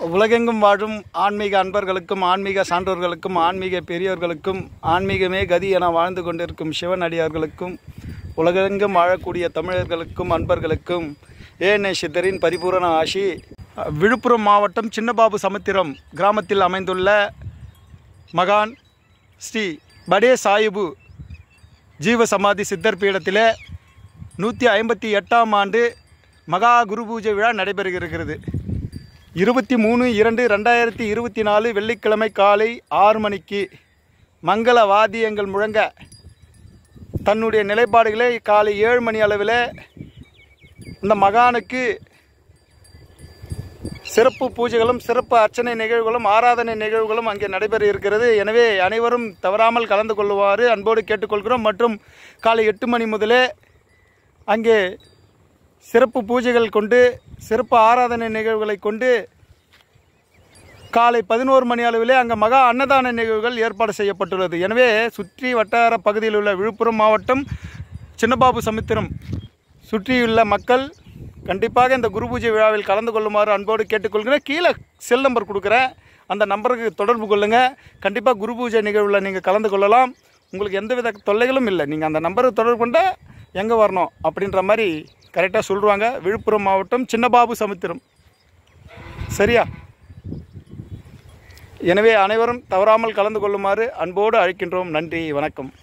உலகெங்கும் வாழும் ஆன்மீக அன்பர்களுக்கும் ஆன்மீக சான்றோர்களுக்கும் ஆன்மீக பெரியோர்களுக்கும் ஆன்மீகமே கதி என வாழ்ந்து கொண்டிருக்கும் சிவனடியார்களுக்கும் உலகெங்கும் வாழக்கூடிய தமிழர்களுக்கும் அன்பர்களுக்கும் ஏஎன்ஏ சித்தரின் பரிபூரண ஆசி. விழுப்புரம் மாவட்டம் சின்னபாபு சமுத்திரம் கிராமத்தில் அமைந்துள்ள மகான் ஸ்ரீ படே சாஹிபு ஜீவ சமாதி சித்தர் பீடத்தில் 158ஆம் ஆண்டு மகா குரு பூஜை விழா நடைபெறுகிறது. 23/2/2024 வெள்ளிக்கிழமை காலை 6 மணிக்கு மங்கள வாத்தியங்கள் முழங்க தன்னுடைய நிலைப்பாடுகளை காலை 7 மணி அளவில் இந்த மகானுக்கு சிறப்பு பூஜைகளும் சிறப்பு அர்ச்சனை நிகழ்வுகளும் ஆராதனை நிகழ்வுகளும் அங்கே நடைபெற இருக்கிறது. எனவே அனைவரும் தவறாமல் கலந்து கொள்ளுமாறு அன்போடு கேட்டுக்கொள்கிறோம். மற்றும் காலை 8 மணி முதலே அங்கே சிறப்பு பூஜைகள் கொண்டு சிறப்பு ஆராதனை நிகழ்வுகளை கொண்டு காலை 11 மணி அளவிலே அங்கே மகா அன்னதான நிகழ்வுகள் ஏற்பாடு செய்யப்பட்டுள்ளது. எனவே சுற்றி வட்டார பகுதியில் உள்ள விழுப்புரம் மாவட்டம் சின்னபாபு சமுத்திரம் சுற்றியுள்ள மக்கள் கண்டிப்பாக இந்த குரு பூஜை விழாவில் கலந்து கொள்ளுமாறு அன்போடு கேட்டுக்கொள்கிறேன். கீழே செல் நம்பர் கொடுக்குறேன், அந்த நம்பருக்கு தொடர்பு கொள்ளுங்கள். கண்டிப்பாக குரு பூஜை நிகழ்வில் நீங்கள் கலந்து கொள்ளலாம். உங்களுக்கு எந்தவித தொல்லைகளும் இல்லை. நீங்கள் அந்த நம்பருக்கு தொடர்பு கொண்டால் எங்கே வரணும் அப்படின்ற மாதிரி கரெக்டாக சொல்லுவாங்க. விழுப்புரம் மாவட்டம் சின்னபாபு சமுத்திரம், சரியா? எனவே அனைவரும் தவறாமல் கலந்து கொள்ளுமாறு அன்போடு அழைக்கின்றோம். நன்றி, வணக்கம்.